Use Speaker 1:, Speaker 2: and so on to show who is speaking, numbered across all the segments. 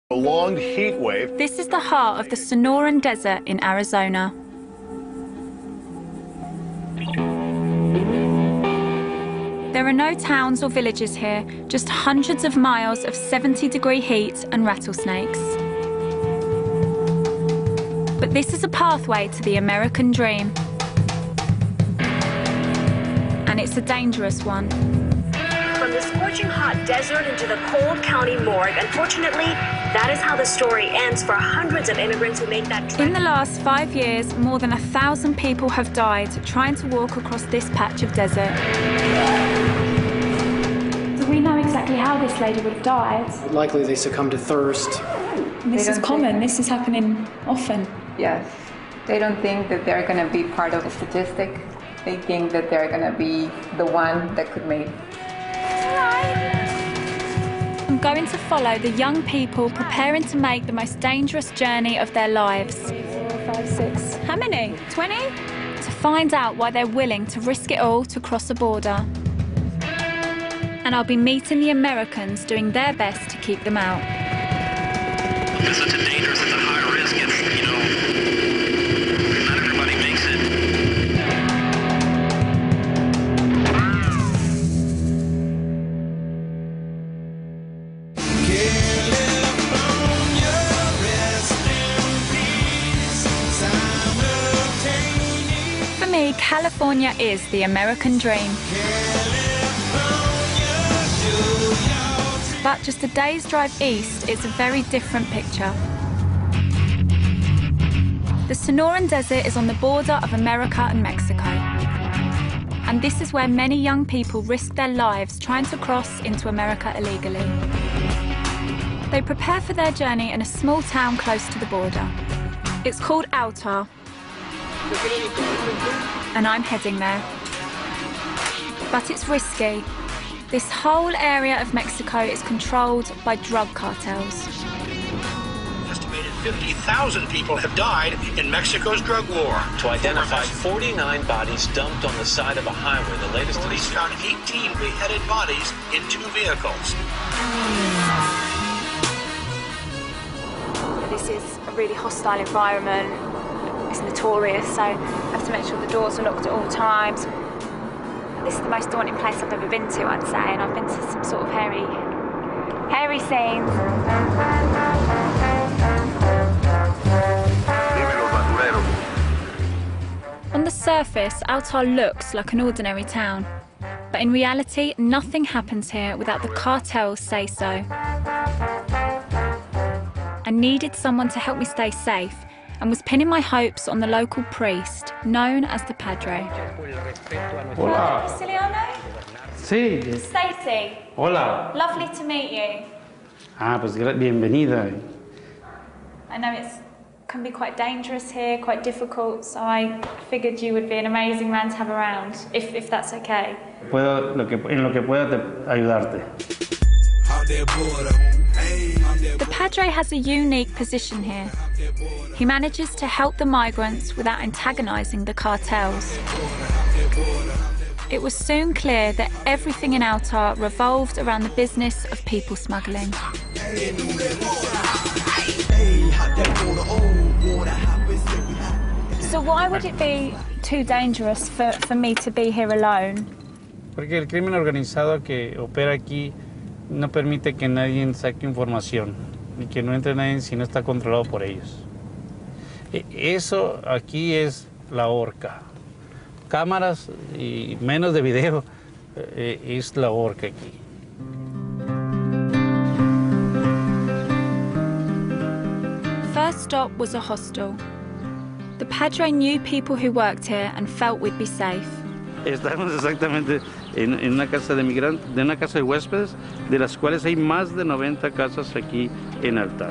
Speaker 1: Prolonged heat wave.
Speaker 2: This is the heart of the Sonoran Desert in Arizona. There are no towns or villages here, just hundreds of miles of 70-degree heat and rattlesnakes. But this is a pathway to the American dream. And it's a dangerous one.
Speaker 3: From the scorching hot desert into the cold county morgue, unfortunately, that is how the story ends for hundreds of immigrants who make that trek.
Speaker 2: In the last 5 years, more than 1,000 people have died trying to walk across this patch of desert. Do we know exactly how this lady would have died?
Speaker 4: Likely they succumbed to thirst.
Speaker 2: This is common, this is happening often.
Speaker 5: Yes. They don't think that they're going to be part of a statistic. They think that they're going to be the one that could make.
Speaker 2: I'm going to follow the young people preparing to make the most dangerous journey of their lives. 4, 5, 6. How many? 20? To find out why they're willing to risk it all to cross a border. And I'll be meeting the Americans doing their best to keep them out.
Speaker 6: It's such a dangerous, it's a high risk, it's, not everybody makes it.
Speaker 2: For me, California is the American dream. But just a day's drive east, it's a very different picture. The Sonoran Desert is on the border of America and Mexico. And this is where many young people risk their lives trying to cross into America illegally. They prepare for their journey in a small town close to the border. It's called Altar. And I'm heading there. But it's risky. This whole area of Mexico is controlled by drug cartels.
Speaker 7: Estimated 50,000 people have died in Mexico's drug war.
Speaker 8: To identify 49 bodies dumped on the side of a highway, the latest
Speaker 7: Police found 18 beheaded bodies in 2 vehicles.
Speaker 2: This is a really hostile environment. It's notorious, so I have to make sure the doors are locked at all times. This is the most daunting place I've ever been to, I'd say, and I've been to some sort of hairy scenes. On the surface, Altar looks like an ordinary town. But in reality, nothing happens here without the cartels say so. I needed someone to help me stay safe, and was pinning my hopes on the local priest, known as the Padre.
Speaker 9: Hola.
Speaker 2: Siciliano?
Speaker 9: Sí.
Speaker 2: Stacey.
Speaker 9: Hola.
Speaker 2: Lovely to meet you.
Speaker 9: Pues bienvenida.
Speaker 2: I know it can be quite dangerous here, quite difficult, so I figured you would be an amazing man to have around, if that's okay.
Speaker 9: En lo que pueda ayudarte.
Speaker 2: The Padre has a unique position here. He manages to help the migrants without antagonising the cartels. It was soon clear that everything in Altar revolved around the business of people smuggling. So why would it be too dangerous for me to be here alone?
Speaker 9: Porque el crimen organizado que opera aquí no permite que nadie saque información y que no entre nadie si no está controlado por ellos. Eso aquí es la horca. Cámaras y menos de video es la horca aquí.
Speaker 2: First stop was a hostel. The Padre knew people who worked here and felt we'd be safe.
Speaker 9: Estamos exactamente en una casa de migrantes, de una casa de huéspedes, de las cuales hay más de 90 casas aquí en Altar.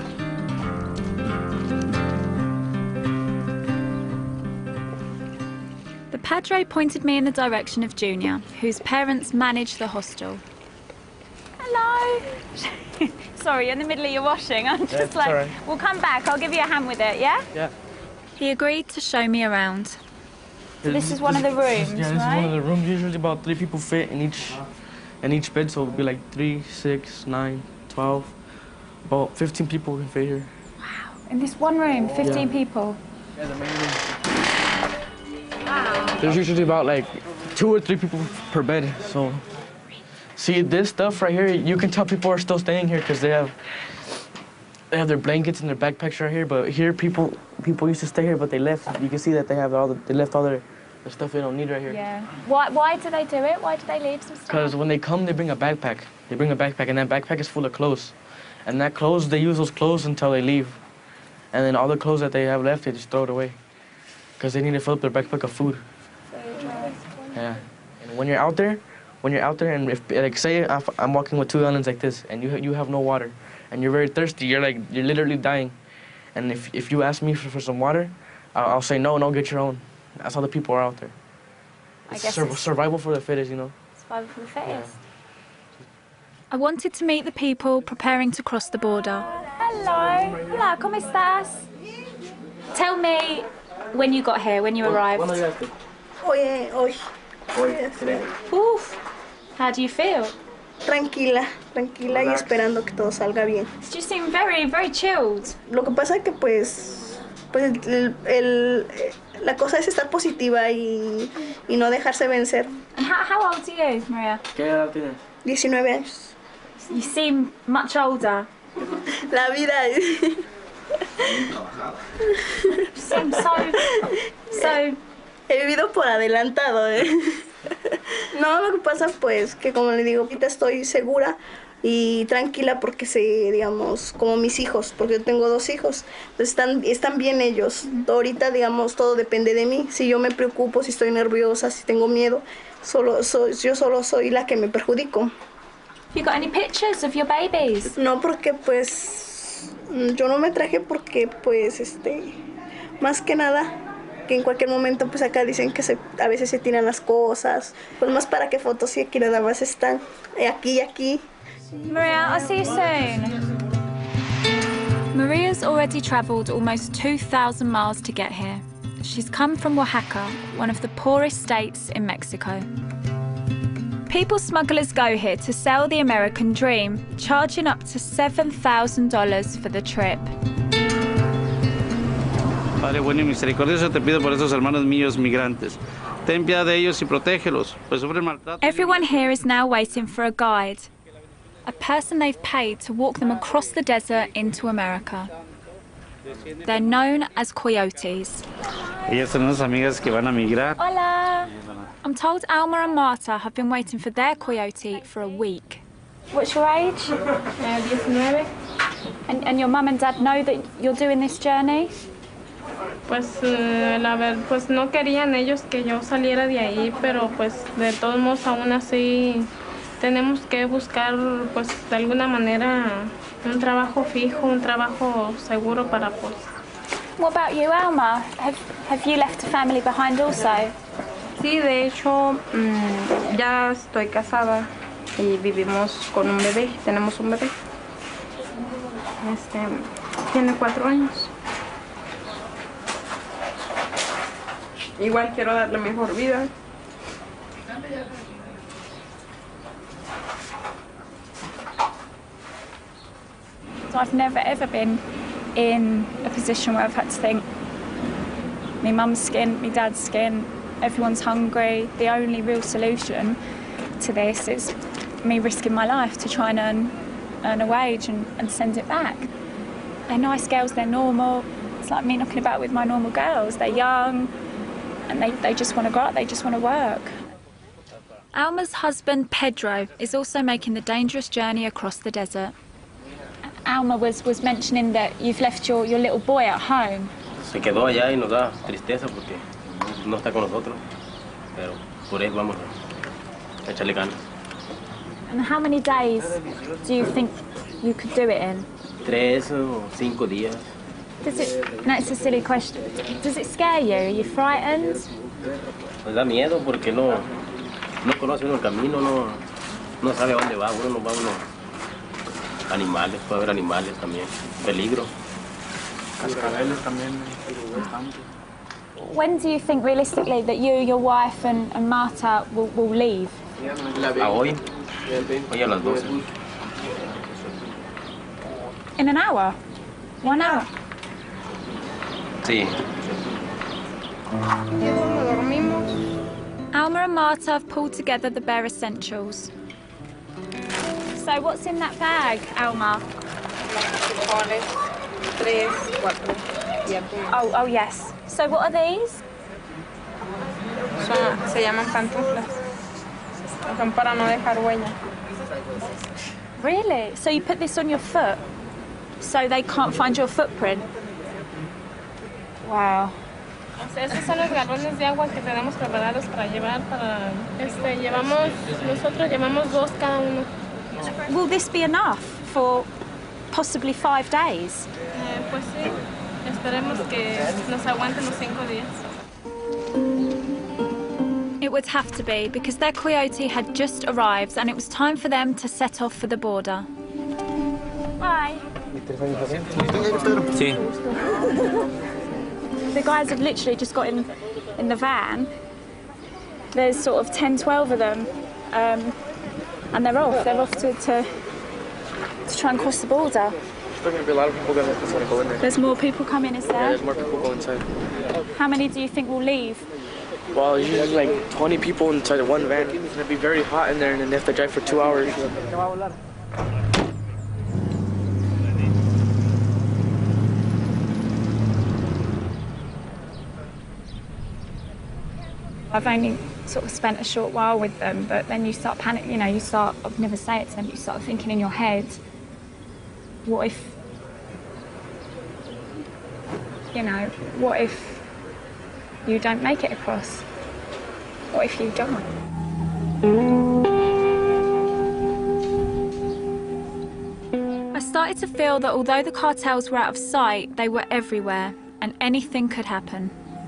Speaker 2: The Padre pointed me in the direction of Junior, whose parents manage the hostel. Hello. Sorry, in the middle of your washing. I'm just like, right. We'll come back. I'll give you a hand with it, yeah?
Speaker 9: Yeah.
Speaker 2: He agreed to show me around. So this is one of the rooms,
Speaker 10: yeah, this is one of the rooms. Usually about 3 people fit in each bed, so it would be like 3, 6, 9, 12. About 15 people can fit here.
Speaker 2: Wow. In this one room, 15 people?
Speaker 10: Yeah, the main room. Wow. There's usually about like 2 or 3 people per bed, so. See, this stuff right here, you can tell people are still staying here because they have their blankets and their backpacks right here, but here people used to stay here, but they left. You can see that they left all their stuff they don't need right here.
Speaker 2: Yeah. Why do they do it? Why do they leave some stuff?
Speaker 10: Because when they come, they bring a backpack. They bring a backpack, and that backpack is full of clothes. And that clothes, they use those clothes until they leave. And then all the clothes that they have left, they just throw it away. Because they need to fill up their backpack of food. Yeah. And when you're out there, and if, like, say I'm walking with 2 gallons like this, and you have no water, and you're very thirsty, you're literally dying. And if you ask me for some water, I'll say no, get your own. That's how the people are out there.
Speaker 2: I guess
Speaker 10: survival for the fittest, you know.
Speaker 2: Survival for the fittest. Yeah. I wanted to meet the people preparing to cross the border. Hello. Hola, ¿cómo estás? Tell me when you got here, when you arrived.
Speaker 1: Hoy.
Speaker 2: Oof. How do you feel?
Speaker 1: Tranquila y esperando que todo salga bien.
Speaker 2: You seem very, very chilled.
Speaker 1: Lo que pasa es que pues la cosa es estar positiva y no dejarse vencer.
Speaker 2: How old are you, Maria?
Speaker 10: ¿Qué edad tienes?
Speaker 1: 19 años.
Speaker 2: You seem much older.
Speaker 1: La vida
Speaker 2: You seem so...
Speaker 1: He vivido por adelantado, No, lo que pasa pues que como le digo, ahorita estoy segura y tranquila porque sé, digamos, como mis hijos, porque yo tengo 2 hijos, entonces están bien ellos. Ahorita, digamos, todo depende de mí. Si yo me preocupo, si estoy nerviosa, si tengo miedo, yo solo soy la que me perjudico.
Speaker 2: You got any pictures of your babies?
Speaker 1: No, porque pues yo no me traje porque pues más que nada que en cualquier momento pues acá dicen que a veces se tiran las cosas, pues más para qué fotos y aquí nada más están aquí y aquí.
Speaker 2: Maria, I'll see you soon. Maria's already travelled almost 2,000 miles to get here. She's come from Oaxaca, one of the poorest states in Mexico. People smugglers go here to sell the American dream, charging up to $7,000 for the trip.
Speaker 9: Padre bueno y misericordioso, te pido por estos hermanos míos migrantes. Ten piedad de ellos y protégelos, pues sufren maltrato.
Speaker 2: Everyone here is now waiting for a guide, a person they've paid to walk them across the desert into America. They're known as coyotes.
Speaker 9: Ellas son unas amigas que van a migrar.
Speaker 2: Hola. I'm told Alma and Marta have been waiting for their coyote for a week. What's your age?
Speaker 11: 19.
Speaker 2: And your mum and dad know that you're doing this journey?
Speaker 11: Pues pues no querían ellos que yo saliera de ahí, pero pues de todos modos aún así tenemos que buscar pues de alguna manera un trabajo fijo, un trabajo seguro para pues.
Speaker 2: What about you, Alma? Have you left a family behind also?
Speaker 11: Sí, de hecho ya estoy casada y vivimos con un bebé, tenemos un bebé. Tiene 4 años. Igual quiero darle mejor vida.
Speaker 2: So I've never ever been in a position where I've had to think, my mum's skin, my dad's skin, everyone's hungry. The only real solution to this is me risking my life to try and earn a wage and send it back. They're nice girls, they're normal. It's like me knocking about with my normal girls. They're young and they just want to grow up, they just want to work. Alma's husband, Pedro, is also making the dangerous journey across the desert. Alma was mentioning that you've left your little boy at home.
Speaker 12: Se quedó allá y nos da tristeza porque no está con nosotros, pero por él vamos a echarle ganas.
Speaker 2: And how many days do you think you could do it in?
Speaker 12: 3 o 5 días.
Speaker 2: No, it's a silly question. Does it scare you? Are you frightened?
Speaker 12: Nos da miedo porque no conoce uno el camino, no sabe a dónde va uno, no va uno. Animales, puede haber animales también, peligro.
Speaker 10: Cascabeles también, bastante.
Speaker 2: When do you think realistically that you, your wife and Marta will leave?
Speaker 12: A hoy a las 12.
Speaker 2: In an hour? 1 hour?
Speaker 12: Sí.
Speaker 2: Alma and Marta have pulled together the bare essentials. So what's in that bag, Alma? Oh, yes. So what are these?
Speaker 11: Se llaman pantuflas. Son para no dejar huella.
Speaker 2: Really? So you put this on your foot so they can't find your footprint? Wow.
Speaker 11: Esos son los galones de agua que tenemos preparados para llevar para nosotros llevamos 2 cada uno.
Speaker 2: Will this be enough for possibly 5 days?
Speaker 11: Pues sí. Esperemos que nos aguanten los 5 días.
Speaker 2: It would have to be, because their coyote had just arrived and it was time for them to set off for the border. Bye.
Speaker 12: Sí.
Speaker 2: The guys have literally just got in the van. There's sort of 10, 12 of them, and they're off. They're off to try and cross the border.
Speaker 10: There's going to be a lot of people that's going to go in there.
Speaker 2: There's more people coming, is there?
Speaker 10: Yeah, there's more people go inside.
Speaker 2: How many do you think will leave?
Speaker 10: Well, usually like 20 people inside of one van. It's going to be very hot in there, and then they have to drive for 2 hours.
Speaker 2: I've only sort of spent a short while with them, but then you start panicking, you know, I'd never say it to them, but you start thinking in your head, what if you don't make it across? What if you die? I started to feel that although the cartels were out of sight, they were everywhere, and anything could happen.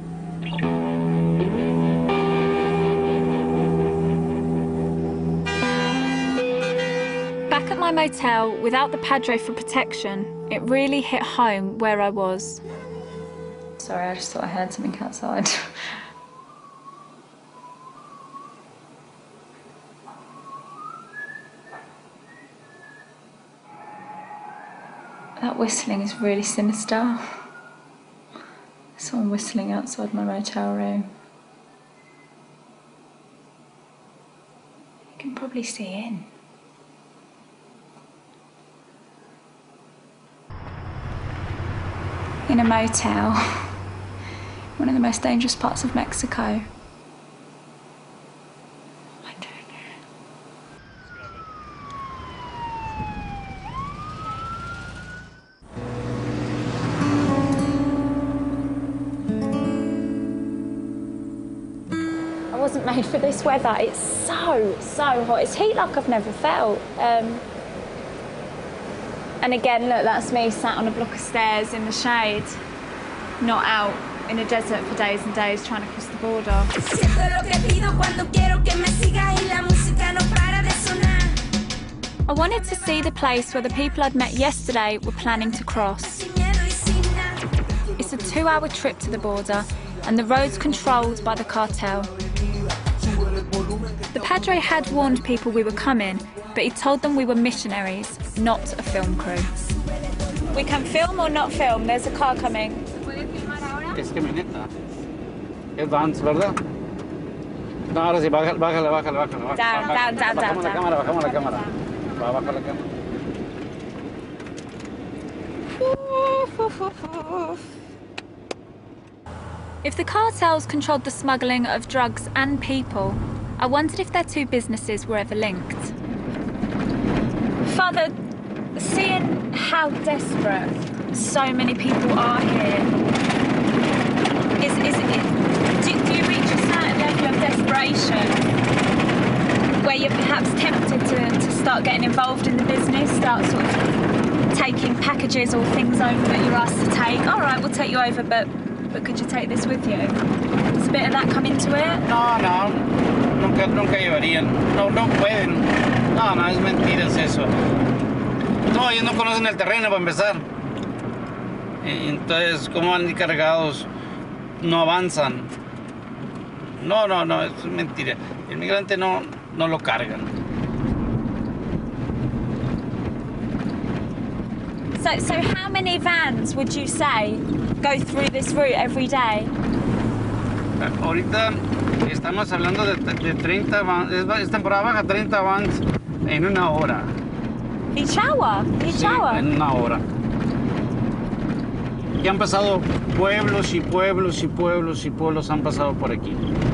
Speaker 2: Back at my motel, without the Padre for protection, it really hit home where I was.
Speaker 13: Sorry, I just thought I heard something outside. That whistling is really sinister. Someone whistling outside my motel room. You can probably see in. In a motel, one of the most dangerous parts of Mexico. I don't know.
Speaker 2: I wasn't made for this weather. It's so hot. It's heat like I've never felt. And again, look, that's me sat on a block of stairs in the shade, not out in a desert for days and days trying to cross the border. I wanted to see the place where the people I'd met yesterday were planning to cross. It's a 2-hour trip to the border, and the road's controlled by the cartel. The Padre had warned people we were coming, but he told them we were missionaries, not a film crew. We can film or not film. There's a car coming.
Speaker 9: Es camioneta. Es Vans, ¿verdad? No, ahora sí, bájale.
Speaker 2: Down.
Speaker 9: Bajamos la cámara. Baja la cámara.
Speaker 2: If the cartels controlled the smuggling of drugs and people, I wondered if their two businesses were ever linked. Father, seeing how desperate so many people are here, do you reach a certain level of desperation where you're perhaps tempted to start getting involved in the business, start sort of taking packages or things over that you're asked to take? All right, we'll take you over, but could you take this with you? Does a bit of that come into it?
Speaker 9: No, nunca llevarían. No pueden. No, es mentira eso. No, ellos no conocen el terreno para empezar. Entonces, ¿cómo van a ir cargados? No avanzan. No, es mentira. El migrante no lo cargan.
Speaker 2: So how many vans would you say go through this route every day?
Speaker 9: Ahorita estamos hablando de 30 vans, es temporada baja, 30 vans en una hora.
Speaker 2: Each hour? Each hour?
Speaker 9: En una hora. Y han pasado pueblos y pueblos y pueblos y pueblos han pasado por aquí.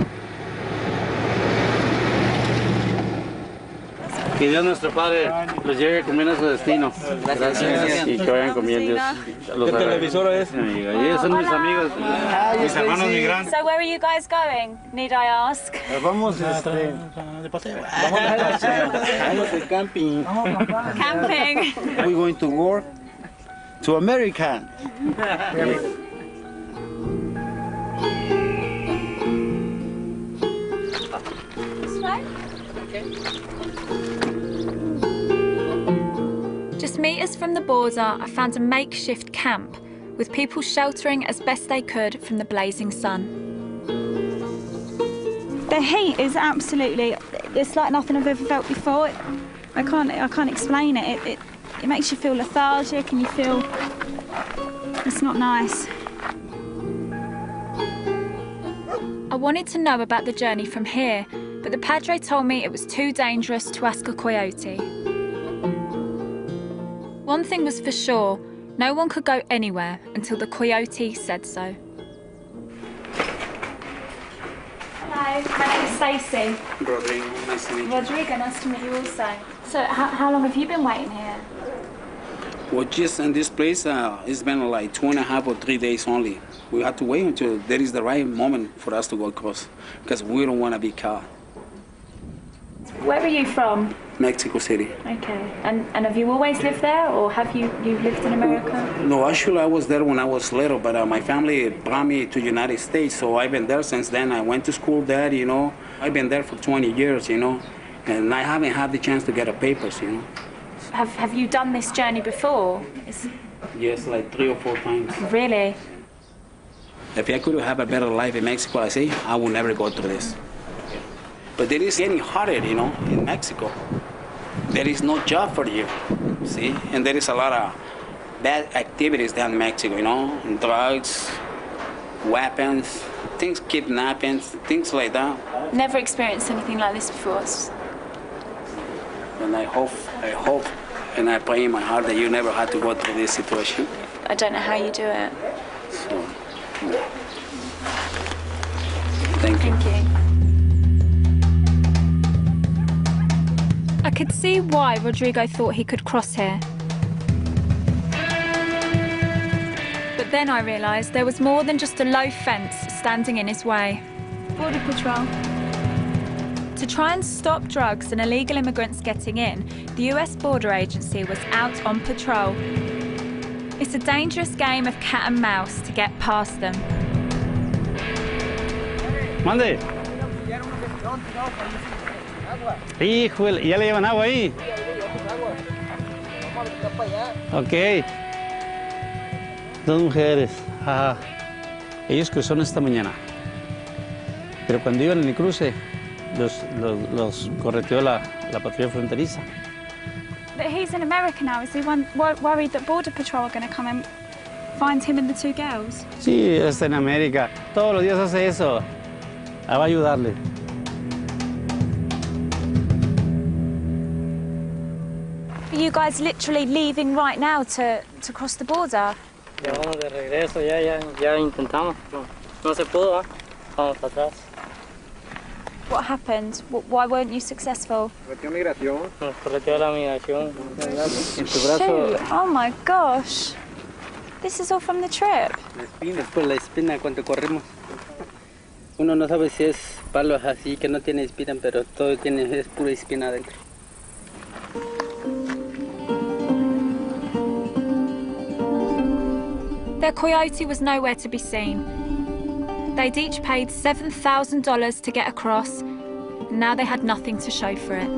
Speaker 9: Que Dios nuestro Padre los lleve comiendo a su destino. Gracias. Y que vayan comiendo. ¿Qué televisora es? Ellos son mis amigos, mis hermanos migrantes.
Speaker 2: So where are you guys going, need I ask?
Speaker 14: Vamos de paseo. Vamos de camping.
Speaker 2: Camping.
Speaker 14: We're going to work to America.
Speaker 2: This way? Just meters from the border, I found a makeshift camp with people sheltering as best they could from the blazing sun.
Speaker 15: The heat is absolutely, it's like nothing I've ever felt before. I can't explain it. It makes you feel lethargic and you feel it's not nice.
Speaker 2: I wanted to know about the journey from here, but the padre told me it was too dangerous to ask a coyote. One thing was for sure, no one could go anywhere until the coyote said so. Hello, my name's Stacey.
Speaker 4: Rodrigo, nice to meet you.
Speaker 2: Rodrigo, nice to meet you also. So how long have you been waiting here?
Speaker 4: Well, just in this place, it's been like 2.5 or 3 days only. We have to wait until there is the right moment for us to go across, because we don't want to be caught.
Speaker 2: Where are you from?
Speaker 4: Mexico City.
Speaker 2: Okay, and have you always lived there, or have you lived in America?
Speaker 4: No, actually I was there when I was little, but my family brought me to the United States, so I've been there since then. I went to school there, you know. I've been there for 20 years, you know, and I haven't had the chance to get the papers, you know.
Speaker 2: Have you done this journey before?
Speaker 4: Yes, like 3 or 4 times.
Speaker 2: Really?
Speaker 4: If I could have a better life in Mexico, I say, I would never go through this. But it is getting harder, you know, in Mexico. There is no job for you, see? And there is a lot of bad activities down in Mexico, you know, drugs, weapons, things, kidnappings, things like that.
Speaker 2: Never experienced anything like this before.
Speaker 4: And I hope, and I pray in my heart that you never had to go through this situation.
Speaker 2: I don't know how you do it.
Speaker 4: So, thank you.
Speaker 2: Thank you. I could see why Rodrigo thought he could cross here. But then I realised there was more than just a low fence standing in his way.
Speaker 15: Border Patrol.
Speaker 2: To try and stop drugs and illegal immigrants getting in, the US Border Agency was out on patrol. It's a dangerous game of cat and mouse to get past them.
Speaker 9: Mande. Híjole, ¿ya le llevan agua ahí? Ok. 2 mujeres. Ajá. Ellos cruzaron esta mañana. Pero cuando iban en el cruce, los correteó la patrulla fronteriza.
Speaker 15: But he's in America now. Is he worried that Border Patrol are going to come and find him and the 2 girls?
Speaker 9: Sí, está en América. Todos los días hace eso. Va a ayudarle.
Speaker 2: Are you guys literally leaving right now to cross the border?
Speaker 16: Ya vamos de regreso, ya intentamos, no se pudo, vamos para atrás.
Speaker 2: What happened? Why weren't you successful?
Speaker 16: Nos correteó la migración. En tu brazo.
Speaker 2: Shoot. Oh my gosh. This is all from the trip.
Speaker 16: La espina cuando corremos. Uno no sabe si es palos así que no tiene espina, pero todo es pura espina adentro.
Speaker 2: Their coyote was nowhere to be seen. They'd each paid $7,000 to get across, and now they had nothing to show for it.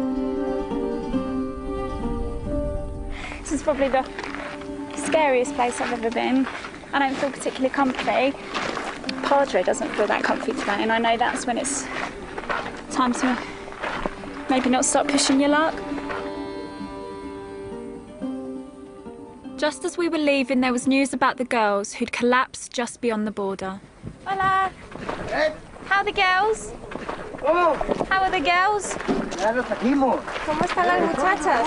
Speaker 15: This is probably the scariest place I've ever been. I don't feel particularly comfy. Padre doesn't feel that comfy today, and I know that's when it's time to maybe not start pushing your luck.
Speaker 2: Just as we were leaving, there was news about the girls who'd collapsed just beyond the border.
Speaker 15: Hola. How are the girls? How are the girls?
Speaker 16: Ya los trajimos.
Speaker 15: ¿Cómo están las muchachas?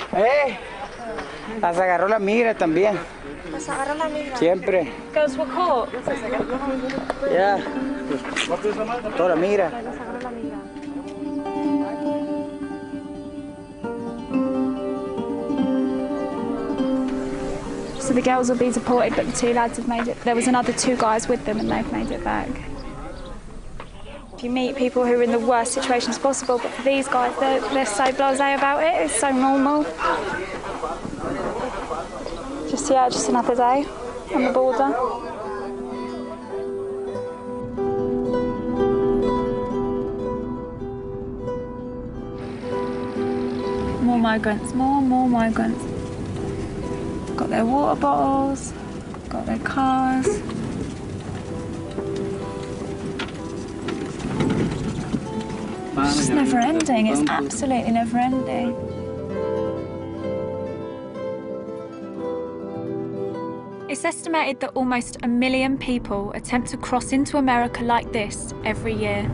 Speaker 16: Las agarró la migra también.
Speaker 15: Las agarró la migra.
Speaker 16: Siempre.
Speaker 15: Girls were caught.
Speaker 16: Ya. Toda la migra.
Speaker 15: So the girls will be deported, but the two lads have made it. There was another 2 guys with them and they've made it back. If you meet people who are in the worst situations possible, but for these guys, they're so blasé about it, it's so normal. Just another day on the border. More migrants, more migrants. Got their water bottles, got their cars. It's just never ending, it's absolutely never ending.
Speaker 2: It's estimated that almost 1 million people attempt to cross into America like this every year.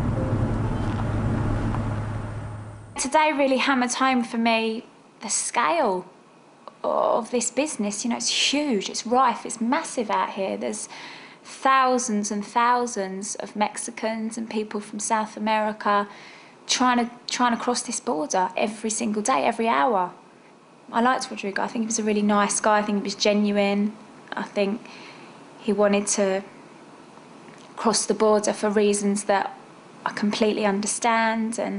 Speaker 2: Today really hammered home for me the scale of this business. You know, it's huge, it's rife, it's massive out here. There's thousands and thousands of Mexicans and people from South America trying to cross this border every single day, every hour. I liked Rodrigo. I think he was a really nice guy. I think he was genuine. I think he wanted to cross the border for reasons that I completely understand, and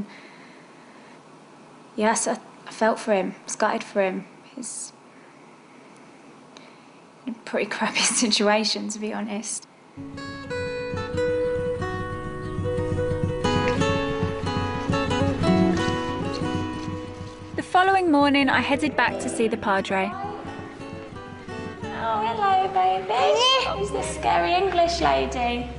Speaker 2: yes, I felt for him, gutted for him. He's in a pretty crappy situation, to be honest. The following morning, I headed back to see the padre.
Speaker 15: Oh, hello, baby. Who's this scary English lady?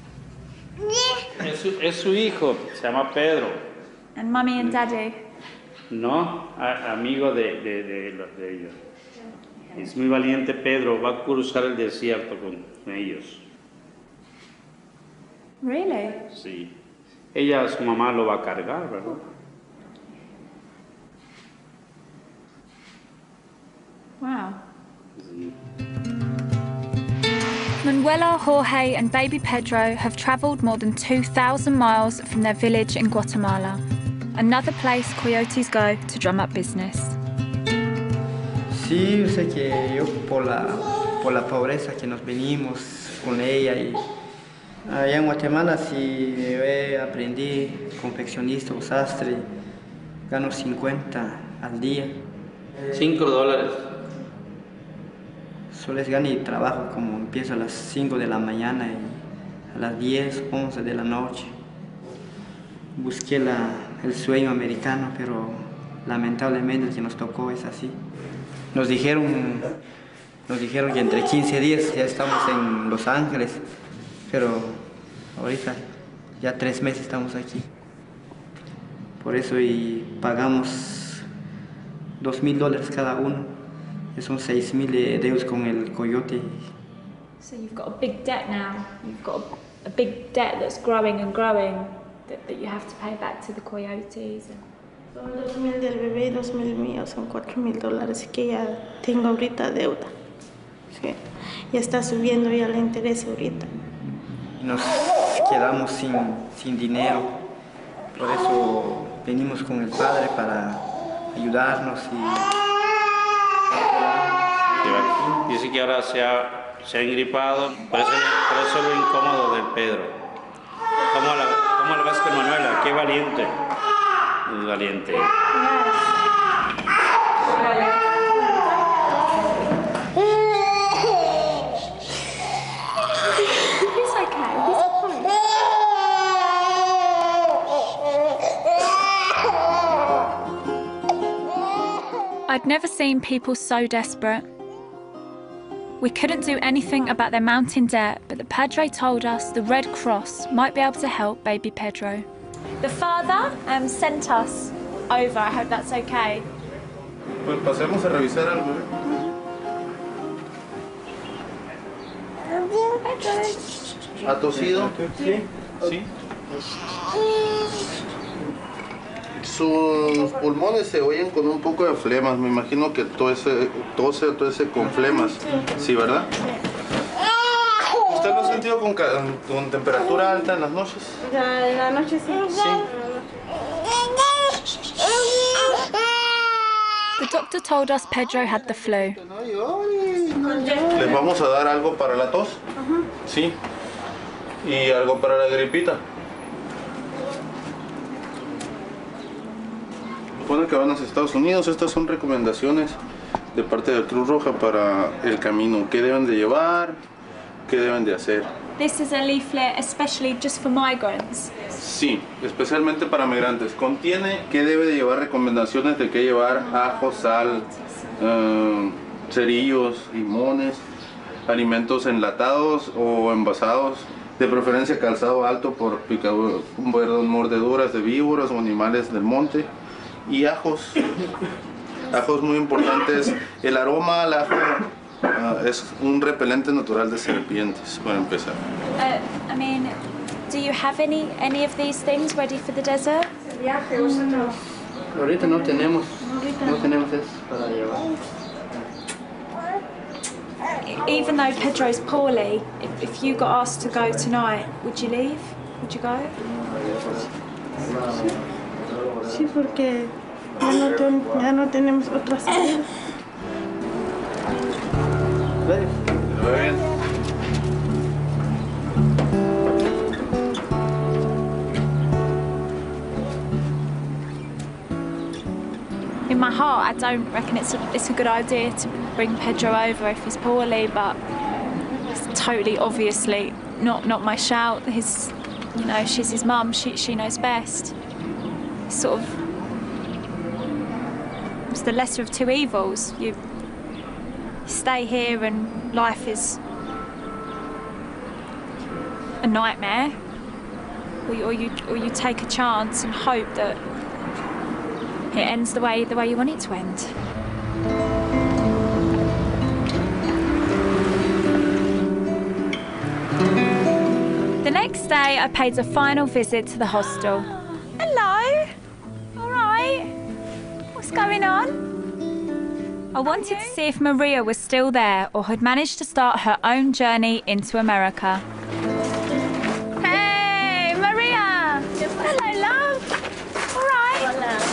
Speaker 9: Es su hijo, se llama Pedro.
Speaker 15: And mummy and daddy?
Speaker 9: No, amigo de ellos. Es muy valiente Pedro, va a cruzar el desierto con ellos.
Speaker 15: Really?
Speaker 9: Sí. Ella, su mamá lo va a cargar, ¿verdad?
Speaker 15: Wow.
Speaker 2: Manuela, Jorge and baby Pedro have travelled more than 2,000 miles from their village in Guatemala, another place coyotes go to drum up business.
Speaker 17: Sí, yo sé que yo por la pobreza que nos venimos con ella, y allá en Guatemala sí aprendí confeccionista o sastre, gano 50 al día.
Speaker 9: $5.
Speaker 17: Solo es gano y trabajo, como empiezo a las 5 de la mañana y a las 10, 11 de la noche. Busqué el sueño americano, pero lamentablemente el que nos tocó es así. Nos dijeron que entre 15 días ya estamos en Los Ángeles, pero ahorita ya 3 meses estamos aquí. Por eso y pagamos $2,000 cada uno. Son 6,000 de euros con el coyote.
Speaker 15: So you've got a big debt now. You've got a big debt that's growing and growing that you have to pay back to the coyotes.
Speaker 1: Son 2,000 del bebé y 2,000 míos, son $4,000 que ya tengo ahorita deuda. Sí. Ya está subiendo ya el interés ahorita.
Speaker 17: Nos quedamos sin dinero. Por eso venimos con el padre para ayudarnos y...
Speaker 9: Dice que ahora se ha engripado, por eso lo incómodo del Pedro. ¿Cómo la ves con Manuela? Qué valiente. Muy valiente.
Speaker 2: I'd never seen people so desperate. We couldn't do anything about their mounting debt, but the padre told us the Red Cross might be able to help baby Pedro.
Speaker 15: The father sent us over. I hope that's okay.
Speaker 18: Pues pasemos a revisar al bebé. ¿Ha tosido?
Speaker 9: Sí. Sí.
Speaker 18: Sus pulmones se oyen con un poco de flemas. Me imagino que todo ese con flemas. Sí, ¿verdad? ¿Usted lo ha sentido con temperatura alta en las noches?
Speaker 1: En la noche sí.
Speaker 2: The doctor told us Pedro had the flu.
Speaker 18: Les vamos a dar algo para la tos. Sí. Y algo para la gripita. Supone que van a los Estados Unidos. Estas son recomendaciones de parte de Cruz Roja para el camino. ¿Qué deben de llevar? ¿Qué deben de hacer?
Speaker 2: This is a leaflet especially just for migrants.
Speaker 18: Sí, especialmente para migrantes. Contiene qué debe de llevar, recomendaciones de qué llevar: ajo, sal, cerillos, limones, alimentos enlatados o envasados, de preferencia calzado alto por mordeduras de víboras o animales del monte, y ajos. Ajos muy importantes. El aroma al ajo es un repelente natural de serpientes, para empezar.
Speaker 2: I mean, do you have any of these things ready for the desert?
Speaker 16: Ahorita no tenemos eso para llevar.
Speaker 2: Even though Pedro's poorly, if you got asked to go tonight, would you leave? Would you go?
Speaker 1: Sí, porque ya no tenemos otra salida.
Speaker 2: In my heart, I don't reckon it's a good idea to bring Pedro over if he's poorly, but it's totally obviously not my shout. She's his mum. She knows best. It's the lesser of two evils. You stay here and life is a nightmare, or you take a chance and hope that it ends the way you want it to end. The next day, I paid a final visit to the hostel. Hello. All right. What's going on? I wanted to see if Maria was still there or had managed to start her own journey into America. Hey, Maria! Hello, love! All right.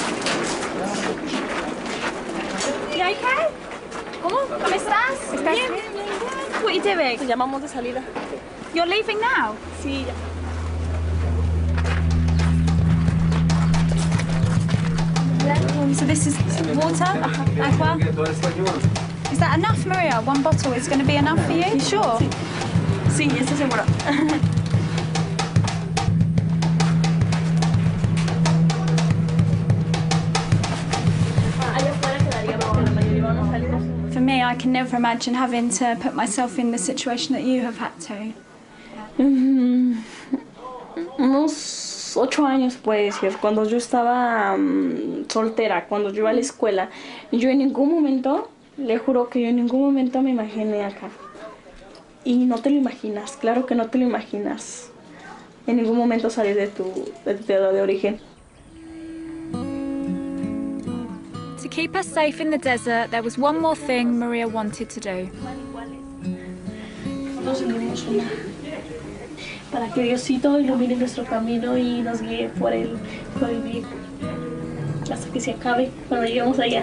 Speaker 2: You okay? ¿Cómo estás? Bien. What are you doing?
Speaker 1: Llamamos de salida.
Speaker 2: You're leaving now?
Speaker 1: Sí, ya.
Speaker 2: So this is water, aqua. Is that enough, Maria? One bottle is going to be enough for you? You sure?
Speaker 1: Sí, estoy segura.
Speaker 2: For me, I can never imagine having to put myself in the situation that you have had to.
Speaker 1: Unos 8 años, puede decir, cuando yo estaba soltera, cuando yo iba a la escuela, yo en ningún momento, le juro que yo en ningún momento me imaginé acá. Y no te lo imaginas, claro que no te lo imaginas. En ningún momento salir de tu tierra de origen.
Speaker 2: To keep us safe in the desert, there was one more thing Maria wanted to do.
Speaker 1: Nos unimos para que Diosito ilumine nuestro camino y nos guíe por el vivir hasta que se acabe cuando lleguemos allá.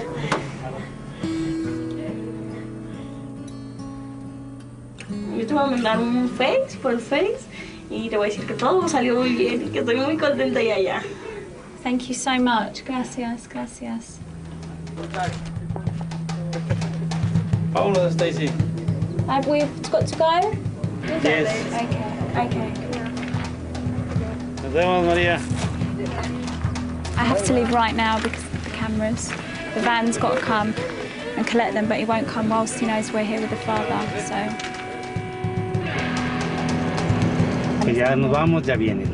Speaker 1: Yo te voy a mandar un Face por el Face y te voy a decir que todo salió muy bien y que estoy muy contenta y allá.
Speaker 2: Thank you so much. Gracias, gracias.
Speaker 9: Vámonos, Stacy.
Speaker 2: Have we got to go?
Speaker 9: Yes.
Speaker 2: Okay.
Speaker 9: Nos vemos, Maria.
Speaker 2: I have to leave right now because of the cameras. The van's got to come and collect them, but he won't come whilst he knows we're here with the father, so...
Speaker 9: Que ya nos vamos, ya vienen.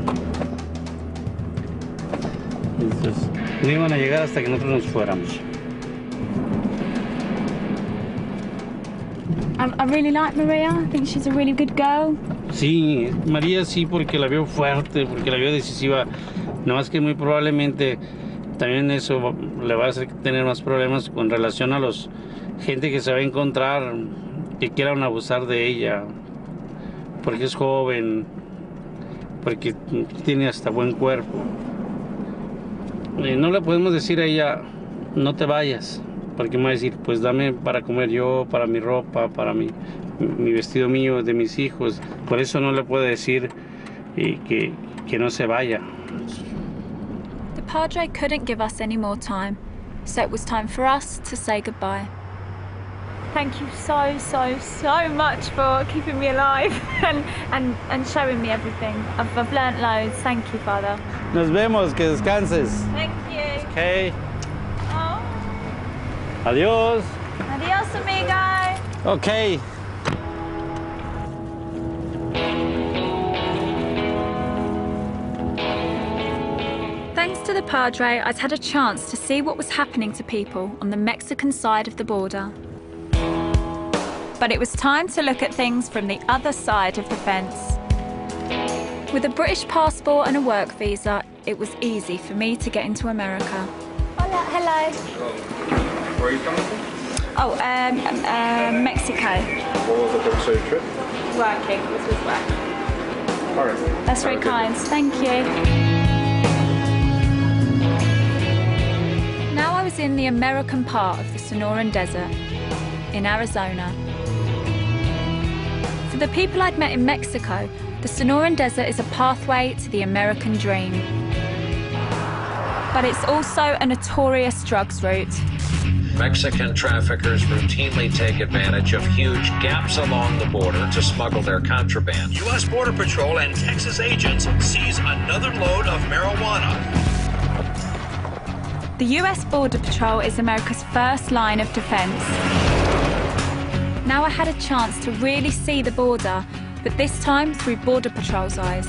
Speaker 9: Entonces, no iban a llegar hasta que nosotros nos fuéramos.
Speaker 15: I really like Maria. I think she's a really good girl.
Speaker 9: Sí, María sí, porque la veo fuerte, porque la veo decisiva. No más que muy probablemente también eso le va a hacer tener más problemas con relación a los gente que se va a encontrar que quieran abusar de ella, porque es joven, porque tiene hasta buen cuerpo. No le podemos decir a ella, no te vayas, porque me va a decir, pues dame para comer yo, para mi ropa, para mi vestido mío, de mis hijos. Por eso no le puedo decir que no se vaya.
Speaker 2: The Padre couldn't give us any more time, so it was time for us to say goodbye.
Speaker 15: Thank you so, so, so much for keeping me alive and showing me everything. I've learnt loads. Thank you, Father.
Speaker 14: Nos vemos, que descanses.
Speaker 15: Thank you.
Speaker 14: Okay.
Speaker 15: Oh.
Speaker 14: Adiós.
Speaker 15: Adios, amigo.
Speaker 14: Okay.
Speaker 2: Thanks to the Padre, I'd had a chance to see what was happening to people on the Mexican side of the border. But it was time to look at things from the other side of the fence. With a British passport and a work visa, it was easy for me to get into America.
Speaker 15: Hola, hello.
Speaker 19: Where are you coming from?
Speaker 15: Oh, Mexico.
Speaker 19: What was the purpose of your trip?
Speaker 15: Working. This was work.
Speaker 19: All right.
Speaker 15: That's very kind. Thank you.
Speaker 2: Now I was in the American part of the Sonoran Desert, in Arizona. For the people I'd met in Mexico, the Sonoran Desert is a pathway to the American dream. But it's also a notorious drugs route.
Speaker 20: Mexican traffickers routinely take advantage of huge gaps along the border to smuggle their contraband.
Speaker 7: U.S. Border Patrol and Texas agents seize another load of marijuana.
Speaker 2: The US Border Patrol is America's first line of defence. Now I had a chance to really see the border, but this time through Border Patrol's eyes.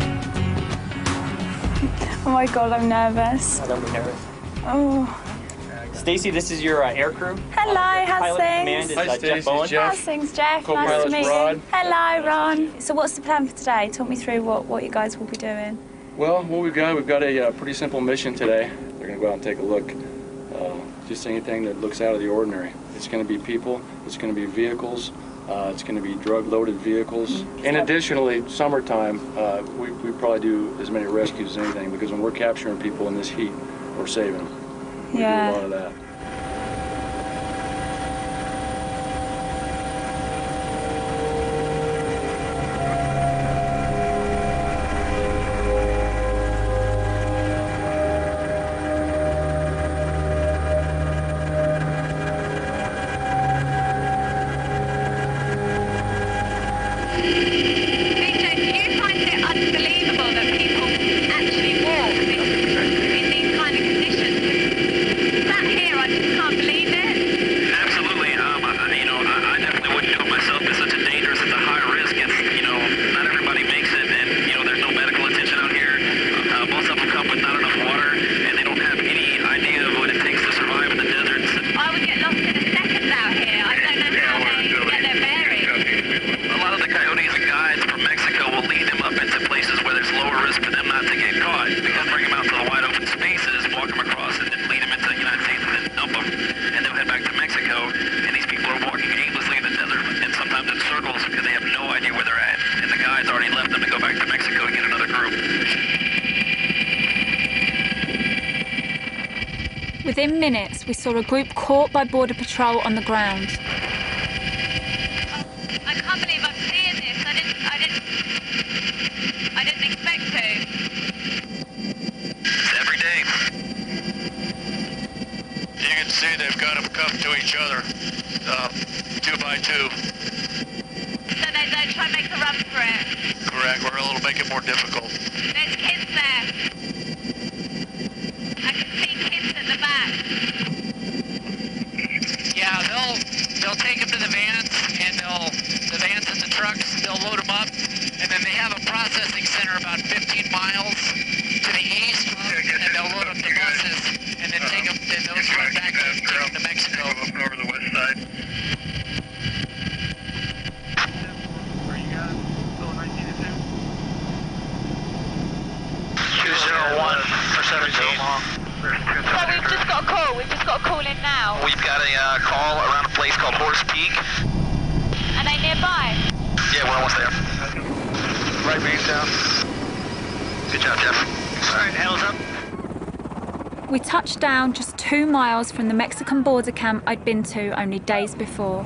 Speaker 15: Oh my God, I'm nervous.
Speaker 21: Don't be nervous.
Speaker 15: Oh.
Speaker 21: Stacy, this is your air crew.
Speaker 15: Hello, how's
Speaker 21: Pilot in command
Speaker 15: things?
Speaker 21: is Hi, Jeff Bowen.
Speaker 15: How's things, Jeff? Nice to meet you. Hello, Ron. So what's the plan for today? Talk me through what you guys will be doing.
Speaker 22: Well, what we've got a pretty simple mission today. They're going to go out and take a look. Just anything that looks out of the ordinary. It's going to be people, it's going to be vehicles, it's going to be drug-loaded vehicals. And additionally, summertime, we probably do as many rescues as anything, because when we're capturing people in this heat, we're saving them. We do a lot of that.
Speaker 2: Within minutes, we saw a group caught by Border Patrol on the ground.
Speaker 23: I can't believe I'm seeing this. I didn't expect to.
Speaker 6: Every day. You can see they've got them cuffed to each other, 2 by 2.
Speaker 23: So they don't try and make a run for it.
Speaker 6: Correct. It'll make it more difficult.
Speaker 23: There's kids there. I can see kids at the back.
Speaker 24: Yeah, they'll take them to the vans, and the vans and the trucks, they'll load them up, and then they have a processing center about 15 miles to the east, and they'll load up the buses, and then take them, and they'll run back to Mexico.
Speaker 6: Over the west side.
Speaker 24: 1 for 17.
Speaker 23: So we've just got a call. We've just got a call in now.
Speaker 24: We've got a call around a place called Horse Peak.
Speaker 23: Are they nearby?
Speaker 24: Yeah, we're almost there. Right beams down. Good job, Jeff. All right, handles up.
Speaker 2: We touched down just 2 miles from the Mexican border camp I'd been to only days before.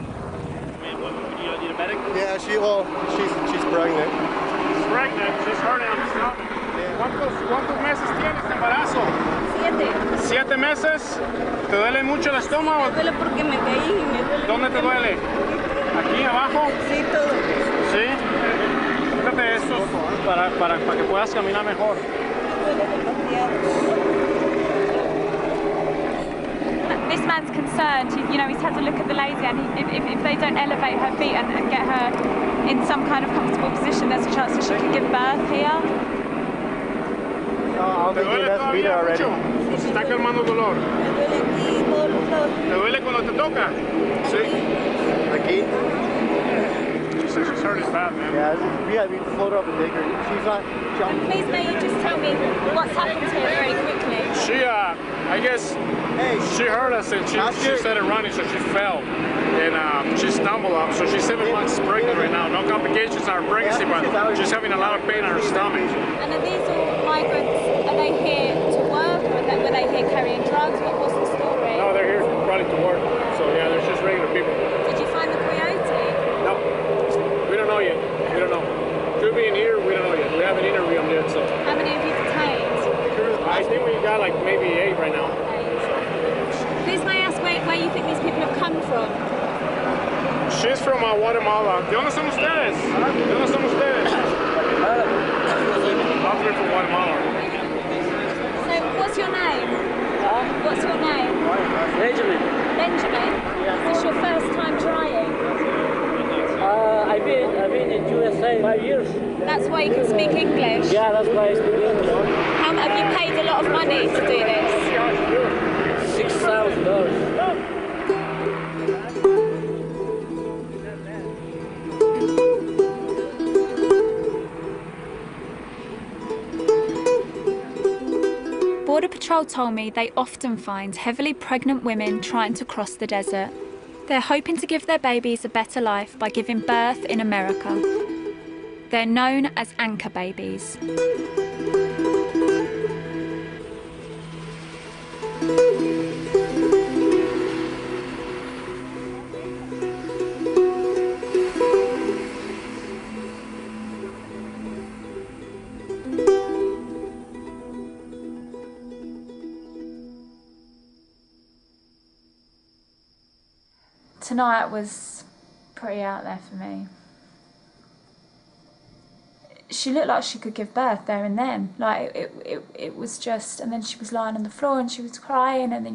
Speaker 19: Yeah, she's pregnant.
Speaker 9: She's pregnant. She's hurting on the stomach. ¿Cuántos meses tienes de embarazo?
Speaker 23: 7.
Speaker 9: 7 meses. ¿Te duele mucho el estómago?
Speaker 23: Me duele porque me caí y me duele.
Speaker 9: ¿Dónde te duele? ¿Aquí abajo?
Speaker 23: Sí, todo.
Speaker 9: Sí. Fíjate esto para que puedas caminar mejor.
Speaker 2: This man's concerned. You know, he's had to look at the lady, and if they don't elevate her feet and get her in some kind of comfortable position, there's a chance that she could give birth here.
Speaker 19: No,
Speaker 9: ¿Te duele todavía mucho? ¿O se está calmando el dolor? ¿Te duele cuando te toca? Sí.
Speaker 19: Aquí?
Speaker 9: She says she's hurt as bad, man.
Speaker 19: Yeah, we float up and take her. She's not jumping.
Speaker 2: Please, may you just tell me what's happened here very quickly?
Speaker 9: She, I guess, she heard us and she started running, so she fell. And she stumbled up, so she's 7 months pregnant right now. No complications on her pregnancy, but she's having a lot of pain on her stomach.
Speaker 2: And are these all migrants? Are they here to work, or were they here carrying drugs? What was the story?
Speaker 9: No, they're here probably to work. So yeah, they're just regular people.
Speaker 2: Did you find the coyote?
Speaker 9: No, we don't know yet. We don't know. Could be in here, we don't know yet. We haven't interviewed them yet, so.
Speaker 2: How many have you detained?
Speaker 9: I think we got like maybe 8 right now.
Speaker 2: Please may I ask where you think these people have come from?
Speaker 9: She's from Guatemala. ¿De dónde son ustedes? ¿De dónde son ustedes? I'm from Guatemala.
Speaker 2: So, what's your name? What's your name?
Speaker 3: Benjamin.
Speaker 2: Benjamin?
Speaker 3: Yeah.
Speaker 2: Is this your first time trying?
Speaker 3: I've been in USA 5 years.
Speaker 2: That's why you can speak English?
Speaker 3: Yeah, that's why I speak English.
Speaker 2: Have you paid a lot of money to do this?
Speaker 3: $6,000.
Speaker 2: Border Patrol told me they often find heavily pregnant women trying to cross the desert. They're hoping to give their babies a better life by giving birth in America. They're known as anchor babies. Tonight was pretty out there for me. She looked like she could give birth there and then. Like it was just, and then she was lying on the floor and she was crying, and then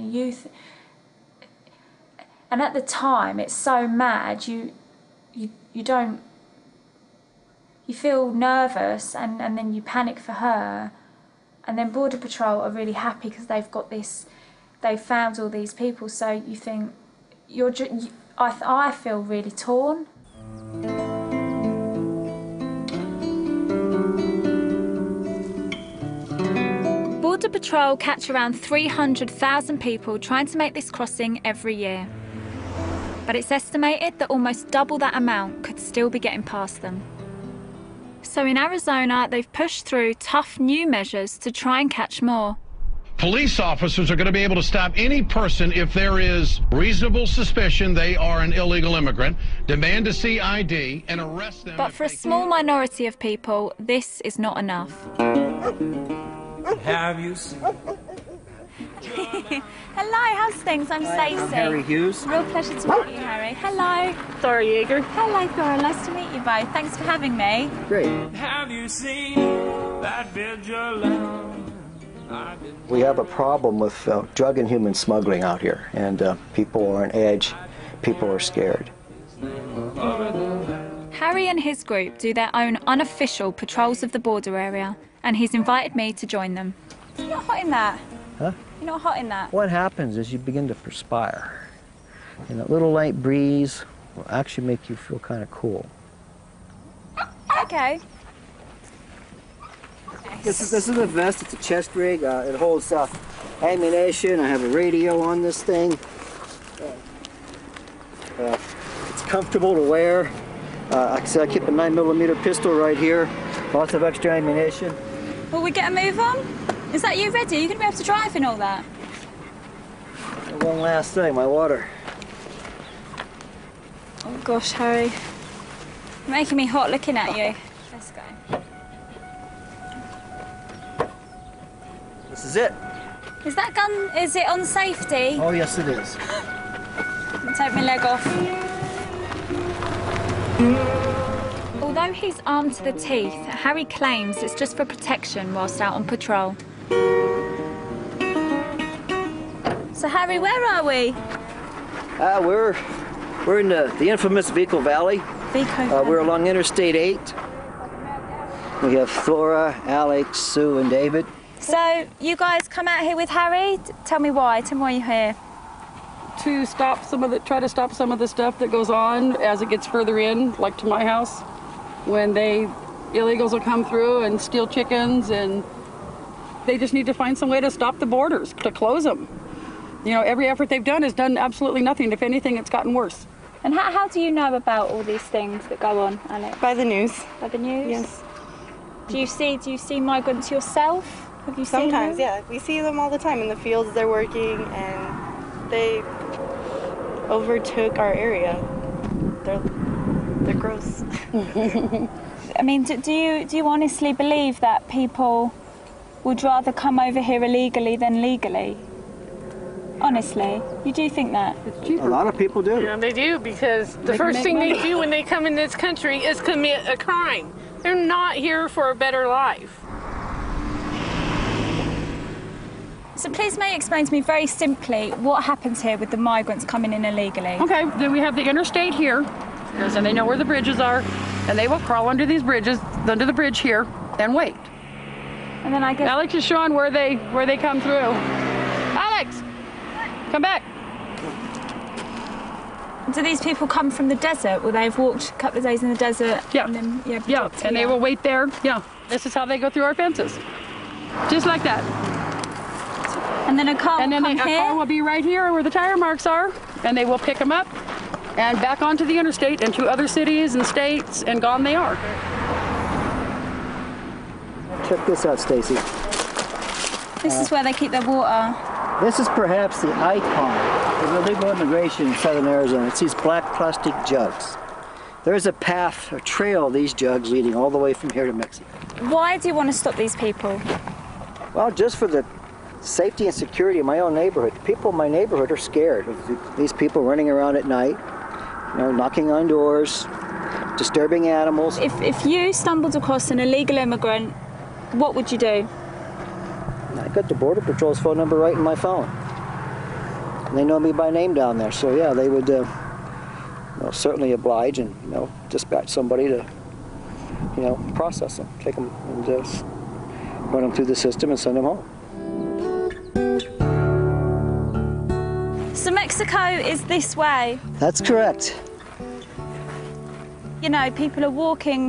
Speaker 2: and at the time it's so mad, you feel nervous and then you panic for her, and then Border Patrol are really happy because they've found all these people, so you think I feel really torn. Border Patrol catch around 300,000 people trying to make this crossing every year. But it's estimated that almost double that amount could still be getting past them. So in Arizona, they've pushed through tough new measures to try and catch more.
Speaker 5: Police officers are going to be able to stop any person if there is reasonable suspicion they are an illegal immigrant, demand to see ID, and arrest them.
Speaker 2: But for a small minority of people, this is not enough.
Speaker 8: Have you seen?
Speaker 2: Hello, how's things? I'm Stacey.
Speaker 8: I'm Harry Hughes.
Speaker 2: Real pleasure to meet you, Harry. Hello.
Speaker 8: Thora Yeager.
Speaker 2: Hello, Thora. Nice to meet you both. Thanks for having me.
Speaker 8: Great. Have you seen that vigilante?
Speaker 11: We have a problem with drug and human smuggling out here, and people are on edge, people are scared.
Speaker 2: Harry and his group do their own unofficial patrols of the border area, and he's invited me to join them. You're not hot in that.
Speaker 11: Huh?
Speaker 2: You're not hot in that.
Speaker 11: What happens is you begin to perspire, and that little light breeze will actually make you feel kind of cool.
Speaker 2: Okay.
Speaker 11: This is a vest. It's a chest rig. It holds ammunition. I have a radio on this thing. It's comfortable to wear. I keep a 9mm pistol right here. Lots of extra ammunition.
Speaker 15: Will we get a move on? Is that you ready? You're going to be able to drive in all that?
Speaker 11: And one last thing, my water.
Speaker 15: Oh gosh, Harry. You're making me hot looking at you. Let's go.
Speaker 11: This is it.
Speaker 15: Is that gun, is it on safety?
Speaker 11: Oh yes it is.
Speaker 15: Take my leg off. Although he's armed to the teeth, Harry claims it's just for protection whilst out on patrol. So Harry, where are we?
Speaker 11: We're in the infamous Vico Valley. We're along Interstate 8. We have Flora, Alex, Sue, and David.
Speaker 15: So you guys come out here with Harry. Tell me why. Tell me why you're here.
Speaker 4: To stop try to stop some of the stuff that goes on as it gets further in, like to my house, when illegals will come through and steal chickens, and they just need to find some way to stop the borders, to close them. You know, every effort they've done has done absolutely nothing. If anything, it's gotten worse.
Speaker 15: And how do you know about all these things that go on, Alex?
Speaker 10: By the news.
Speaker 15: By the news?
Speaker 10: Yes.
Speaker 15: Do you see migrants yourself? Have you seen them?
Speaker 10: Sometimes, yeah. We see them all the time in the fields. They're working, and they overtook our area. They're gross.
Speaker 15: I mean, do you honestly believe that people would rather come over here illegally than legally? Honestly, you do think that?
Speaker 11: A lot of people do.
Speaker 10: Yeah, they do, because the first thing they do when they come in this country is commit a crime. They're not here for a better life.
Speaker 15: So please may you explain to me very simply what happens here with the migrants coming in illegally?
Speaker 4: Okay, then we have the interstate here, and they know where the bridges are, and they will crawl under these bridges, under the bridge here, and wait.
Speaker 15: And then I guess
Speaker 4: Alex is showing where they come through. Alex, come back.
Speaker 15: Do these people come from the desert? Will they have walked a couple of days in the desert?
Speaker 4: Yeah.
Speaker 15: And then,
Speaker 4: and they will wait there. Yeah. This is how they go through our fences. Just like that.
Speaker 15: And then a car will come here?
Speaker 4: A car will be right here where the tire marks are, and they will pick them up and back onto the interstate and to other cities and states, and gone they are.
Speaker 11: Check this out, Stacy.
Speaker 15: This is where they keep their water.
Speaker 11: This is perhaps the icon of illegal immigration in southern Arizona. It's these black plastic jugs. There's a path, a trail of these jugs leading all the way from here to Mexico.
Speaker 15: Why do you want to stop these people?
Speaker 11: Well, just for the safety and security of my own neighborhood. People in my neighborhood are scared of these people running around at night, you know, knocking on doors, disturbing animals.
Speaker 15: If you stumbled across an illegal immigrant, what would you do?
Speaker 11: I got the Border Patrol's phone number right in my phone. And they know me by name down there, so yeah, they would certainly oblige and dispatch somebody to process them, take them and run them through the system and send them home.
Speaker 15: So Mexico is this way?
Speaker 11: That's correct.
Speaker 15: You know, people are walking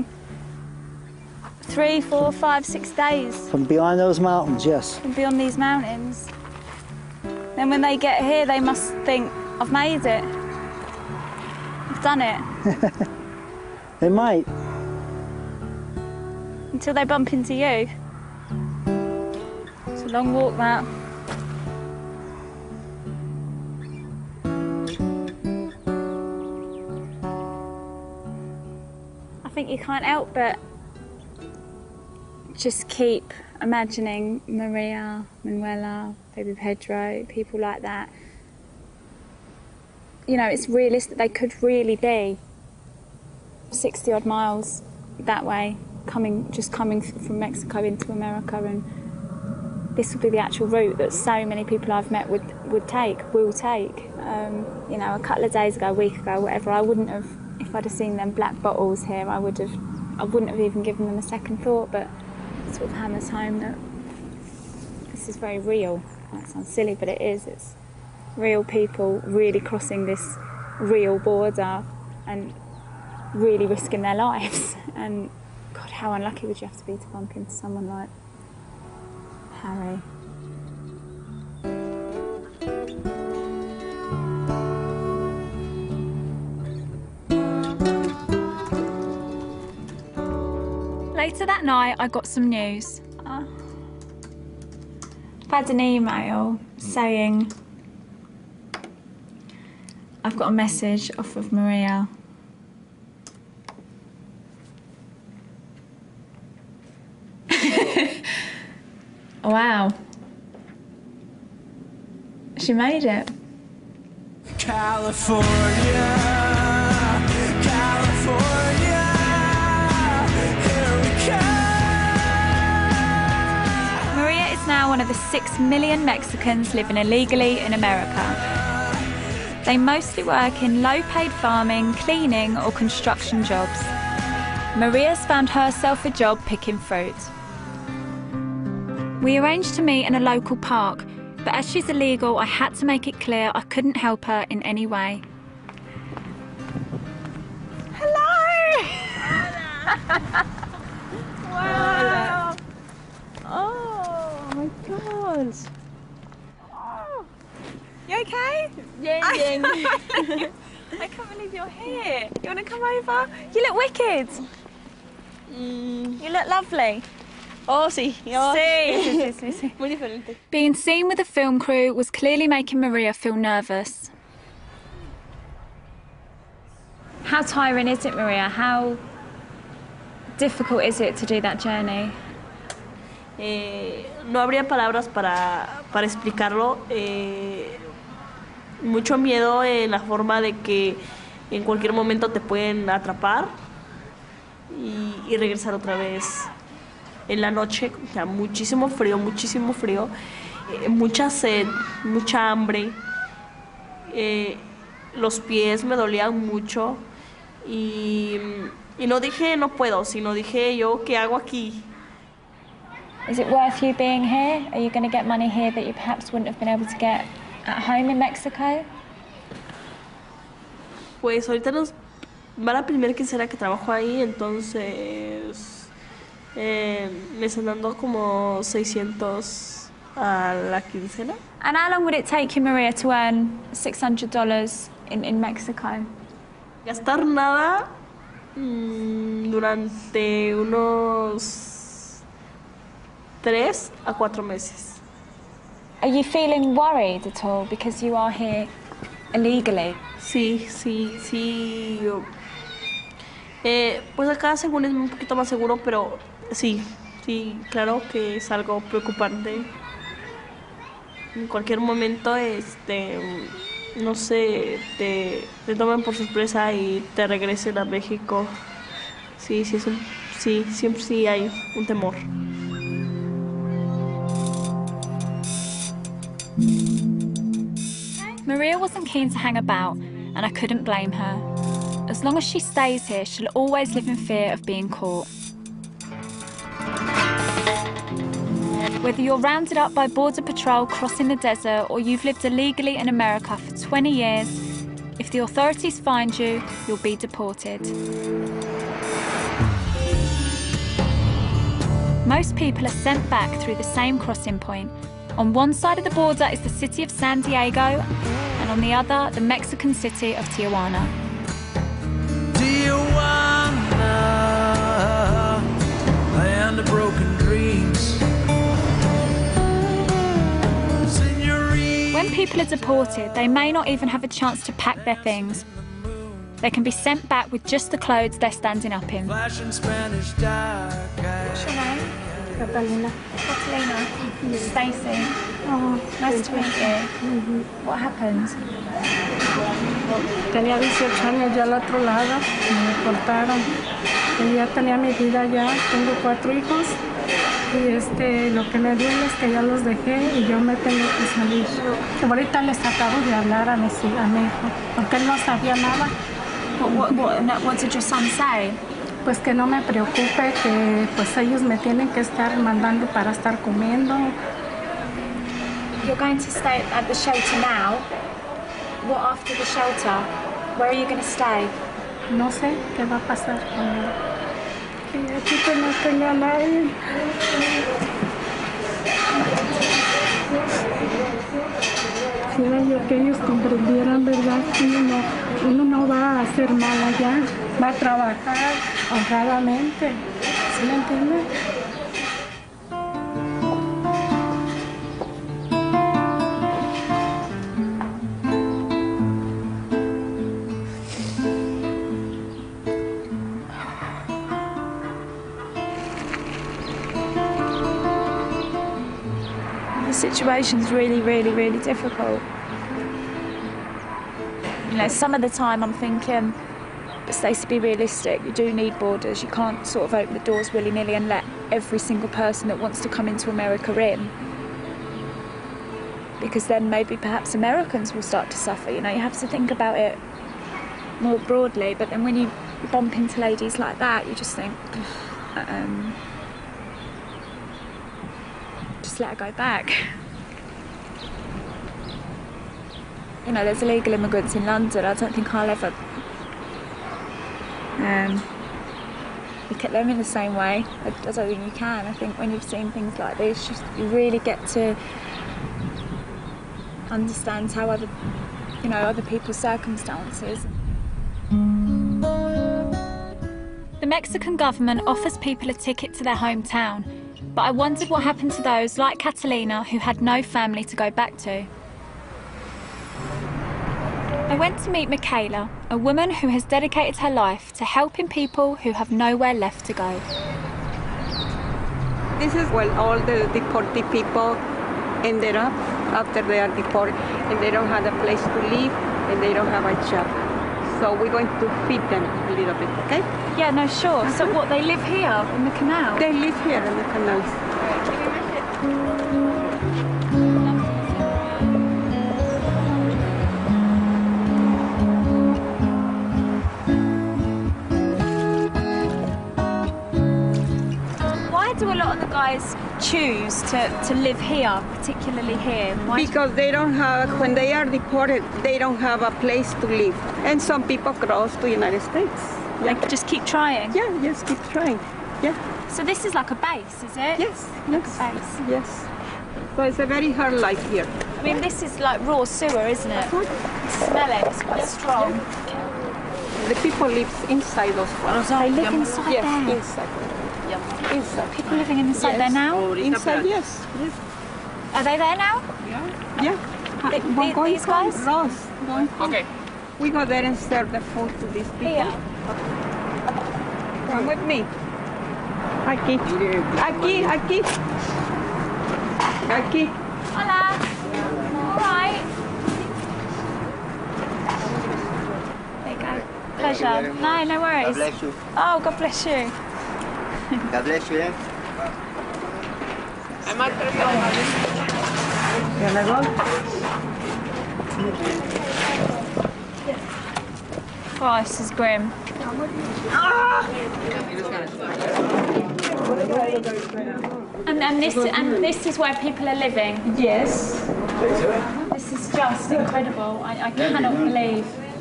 Speaker 15: 3, 4, 5, 6 days.
Speaker 11: From beyond those mountains, yes.
Speaker 15: From beyond these mountains. Then when they get here, they must think, I've made it. I've done it.
Speaker 11: They might.
Speaker 15: Until they bump into you. It's a long walk, that. I think you can't help but just keep imagining Maria, Manuela, baby Pedro, people like that. You know, it's realistic. They could really be 60 odd miles that way, just coming from Mexico into America, and this would be the actual route that so many people I've met will take. You know, a couple of days ago, a week ago, whatever, I wouldn't have, if I'd have seen them black bottles here, I wouldn't have even given them a second thought, but it sort of hammers home that this is very real. That sounds silly, but it is. It's real people really crossing this real border and really risking their lives. And God, how unlucky would you have to be to bump into someone like
Speaker 2: Harry. Later that night, I got some news. I've had an email saying I've got a message off of Maria. Wow. She made it.
Speaker 8: California, California, here we come.
Speaker 2: Maria is now one of the 6 million Mexicans living illegally in America. They mostly work in low-paid farming, cleaning or construction jobs. Maria's found herself a job picking fruit. We arranged to meet in a local park, but as she's illegal, I had to make it clear I couldn't help her in any way. Hello! Wow! Oh my God! Oh. You okay?
Speaker 10: Yeah.
Speaker 2: I can't believe you're here. You want to come over? You look wicked. You look lovely.
Speaker 10: Oh, sí. Oh.
Speaker 2: Sí.
Speaker 10: Muy diferente.
Speaker 2: Being seen with the film crew was clearly making Maria feel nervous. How tiring is it, Maria? How difficult is it to do that journey?
Speaker 10: No habría palabras para explicarlo. Mucho miedo en la forma de que en cualquier momento te pueden atrapar y regresar otra vez en la noche. O sea, muchísimo frío, mucha sed, mucha hambre. Los pies me dolían mucho y no dije no puedo, sino dije yo, ¿qué hago aquí?
Speaker 2: Is it worth you being here? Are you going to get money here that you perhaps wouldn't have been able to get at home in Mexico?
Speaker 10: Pues ahorita nos va la primera quincena que trabajo ahí, entonces me están dando como 600 a la quincena.
Speaker 2: And how long would it take you, Maria, to earn $600 in Mexico?
Speaker 10: Gastar nada durante unos 3 a 4 meses.
Speaker 2: Are you feeling worried at all because you are here illegally?
Speaker 10: Sí. Pues acá según es un poquito más seguro, pero sí, claro que es algo preocupante. En cualquier momento, no sé, te toman por sorpresa y te regresen a México. Sí, siempre sí hay un temor.
Speaker 2: Maria wasn't keen to hang about, and I couldn't blame her. As long as she stays here, she'll always live in fear of being caught. Whether you're rounded up by Border Patrol crossing the desert or you've lived illegally in America for 20 years, if the authorities find you, you'll be deported. Most people are sent back through the same crossing point. On one side of the border is the city of San Diego, and on the other, the Mexican city of Tijuana.
Speaker 8: Tijuana, land of broken dreams.
Speaker 2: When people are deported, they may not even have a chance to pack their things. They can be sent back with just the clothes they're standing up in.
Speaker 8: What's
Speaker 2: your name?
Speaker 12: Catalina.
Speaker 2: Catalina. Stacy. Oh, nice to meet you. What happened?
Speaker 12: Tenía 18 años ya al otro lado, me deportaron. Y ya tenía mi vida ya, tengo 4 hijos. Y lo que me duele es que ya los dejé y yo me tengo que salir. Ahorita les acabo de hablar a mi hijo, porque él no sabía nada.
Speaker 2: What did your son say?
Speaker 12: Pues que no me preocupe, que pues ellos me tienen que estar mandando para estar comiendo.
Speaker 2: You're going to stay at the shelter now. What after the shelter? Where are you going to stay?
Speaker 12: No sé qué va a pasar conmigo. Y aquí no tengo a nadie. Quisiera yo que ellos comprendieran, ¿verdad? Que uno no va a hacer mal allá, va a trabajar honradamente. ¿Sí me entienden?
Speaker 2: The situation's really, really, really difficult. You know, some of the time I'm thinking, but Stacey, be realistic, you do need borders. You can't sort of open the doors willy-nilly and let every single person that wants to come into America in. Because then maybe perhaps Americans will start to suffer. You know, you have to think about it more broadly, but then when you bump into ladies like that, you just think, just let her go back. You know, there's illegal immigrants in London. I don't think I'll ever look at them in the same way. I don't think you can. I think when you've seen things like this, you really get to understand how other people's circumstances. The Mexican government offers people a ticket to their hometown, but I wondered what happened to those like Catalina who had no family to go back to. I went to meet Michaela, a woman who has dedicated her life to helping people who have nowhere left to go.
Speaker 13: This is where all the deported people ended up after they are deported, and they don't have a place to live and they don't have a job. So we're going to feed them a little bit, okay?
Speaker 2: Yeah, no, sure. So what, they live here in the canal?
Speaker 13: They live here in the canals.
Speaker 2: Why do a lot of the guys choose to live here, particularly here? Why?
Speaker 13: Because they don't have, when they are deported, they don't have a place to live. And some people cross to the United States.
Speaker 2: They just keep trying?
Speaker 13: Yeah, just keep trying. Yeah.
Speaker 2: So this is like a base, is it?
Speaker 13: Yes.
Speaker 2: Like
Speaker 13: yes.
Speaker 2: a base.
Speaker 13: Yes. So it's a very hard life here.
Speaker 2: I mean, this is like raw sewer, isn't it? Smell it, it's quite strong.
Speaker 13: The people live inside those flats.
Speaker 2: They live inside
Speaker 13: yes,
Speaker 2: there?
Speaker 13: Inside. Inside.
Speaker 2: People living inside there now?
Speaker 13: Inside, yes. Yes.
Speaker 2: Are they there now?
Speaker 13: Yeah.
Speaker 2: These guys?
Speaker 13: Ross. Okay. We go there and serve the food to these people.
Speaker 2: Here.
Speaker 13: Come with me. Aquí. Aquí, aquí. Aquí.
Speaker 2: Hola. All right. There you go. Pleasure. No, no worries.
Speaker 16: God bless you.
Speaker 2: Oh, God bless you.
Speaker 16: God bless you, eh?
Speaker 2: Oh, this is grim. And this is where people are living?
Speaker 13: Yes.
Speaker 2: This is just incredible. I cannot believe.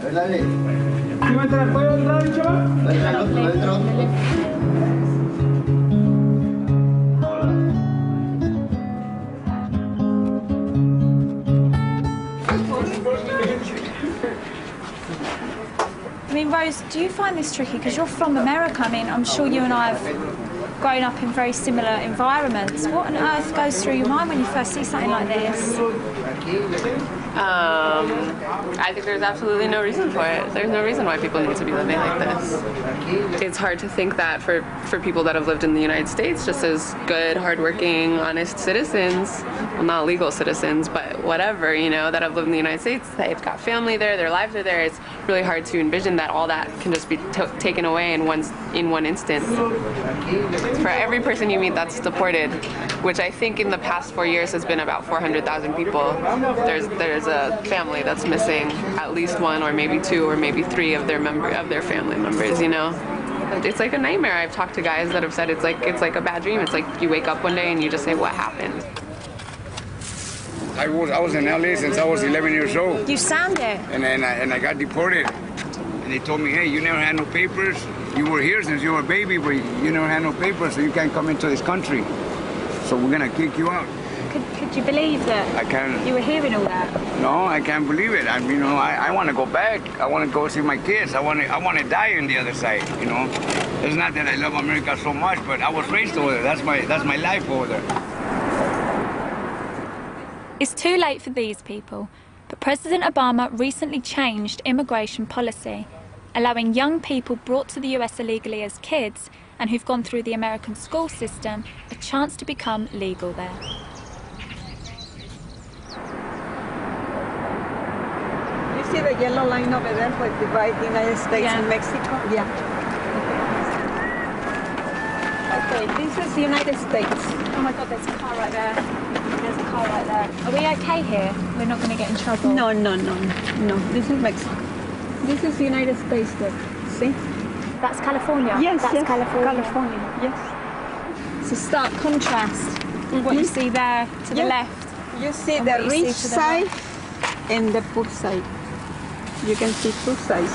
Speaker 2: I mean, Rose, do you find this tricky? Because you're from America. I mean, I'm sure you and I have grown up in very similar environments. What on earth goes through your mind when you first see something like this?
Speaker 17: I think there's absolutely no reason for it. There's no reason why people need to be living like this. It's hard to think that for people that have lived in the United States just as good, hardworking, honest citizens, well, not legal citizens, but whatever, you know, that have lived in the United States, they've got family there, their lives are there. It's really hard to envision that all that can just be taken away in one instant. For every person you meet that's deported, which I think in the past 4 years has been about 400,000 people, there's a family that's missing at least one or maybe two or maybe three of their family members, you know? It's like a nightmare. I've talked to guys that have said it's like a bad dream. It's like you wake up one day and you just say, what happened?
Speaker 18: I was in LA since I was 11 years old.
Speaker 2: You sound it.
Speaker 18: And I got deported. And they told me, hey, you never had no papers. You were here since you were a baby, but you never had no papers, so you can't come into this country. So we're gonna kick you out.
Speaker 15: Could you believe that
Speaker 18: I can't.
Speaker 15: you were hearing all that?
Speaker 18: No, I can't believe it. I mean, I want to go back. I want to go see my kids. I want to die on the other side. It's not that I love America so much, but I was raised over there. That's my life over there.
Speaker 2: It's too late for these people, but President Obama recently changed immigration policy, allowing young people brought to the US illegally as kids and who've gone through the American school system a chance to become legal there.
Speaker 13: You see the yellow line over there where it divides the United States and Mexico? Yeah. Okay, this is the United States.
Speaker 15: Oh my God, there's a car right there. There's a car right there. Are we okay here? We're not going to get in trouble?
Speaker 13: No. This is Mexico. This is the United States there. See?
Speaker 15: That's California?
Speaker 13: Yes,
Speaker 15: that's California.
Speaker 13: Yes.
Speaker 15: It's a stark contrast. What you see there to the left.
Speaker 13: You see the rich side and the poor side. You can see two sides.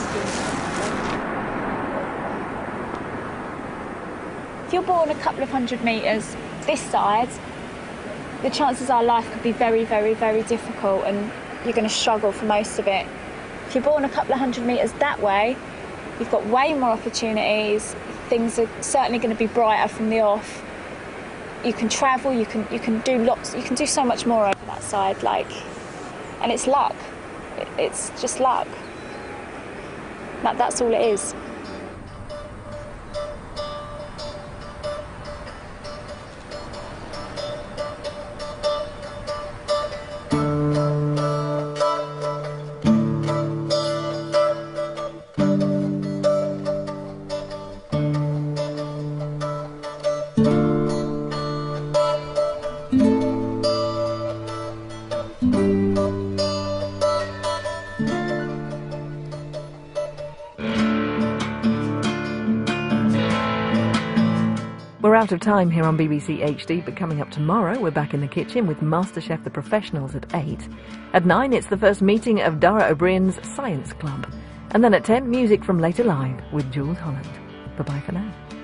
Speaker 15: If you're born a couple of 100 metres this side, the chances are life could be very, very, very difficult and you're going to struggle for most of it. If you're born a couple of 100 metres that way, you've got way more opportunities. Things are certainly going to be brighter from the off. You can travel, you can do lots, you can do so much more over that side, and it's luck. It's just luck. That's all it is.
Speaker 1: We're out of time here on BBC HD, but coming up tomorrow, we're back in the kitchen with MasterChef The Professionals at 8. At 9, it's the first meeting of Dara O'Brien's Science Club. And then at 10, music from Later Live with Jules Holland. Bye-bye for now.